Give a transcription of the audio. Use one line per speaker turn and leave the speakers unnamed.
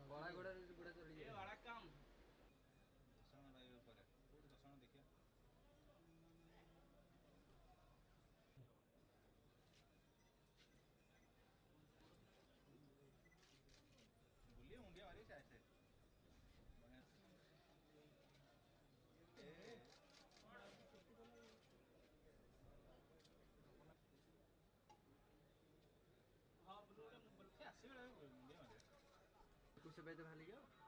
बड़ा घोड़ा गुड़ा चढ़ी
ये बड़ा काम
दर्शन रहा पर दर्शन देखिए बुलिए मुंडिया मारी चाहे हाँ बोलो मुंडिया मारे
कुछ से बैठे भाली गया